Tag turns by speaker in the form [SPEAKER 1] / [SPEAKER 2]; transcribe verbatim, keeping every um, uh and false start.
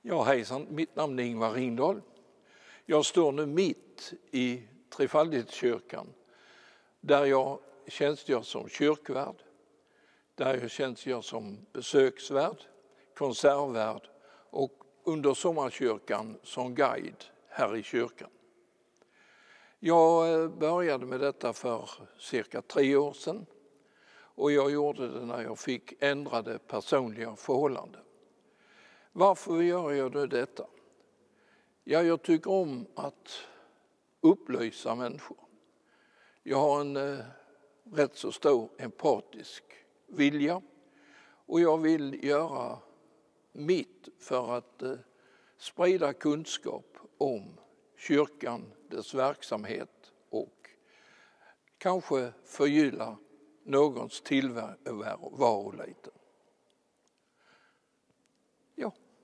[SPEAKER 1] Ja, hejsan. Mitt namn är Ingvar Ringdahl. Jag står nu mitt i Trefaldighetskyrkan där jag tjänstgör som kyrkvärd, där jag tjänstgör som besöksvärd, konsertvärd och under sommarkyrkan som guide här i kyrkan. Jag började med detta för cirka tre år sedan och jag gjorde det när jag fick ändrade personliga förhållanden. Varför gör jag då detta? Ja, jag tycker om att upplysa människor. Jag har en eh, rätt så stor empatisk vilja och jag vill göra mitt för att eh, sprida kunskap om kyrkan, dess verksamhet och kanske förgylla någons tillvaro lite. Ja.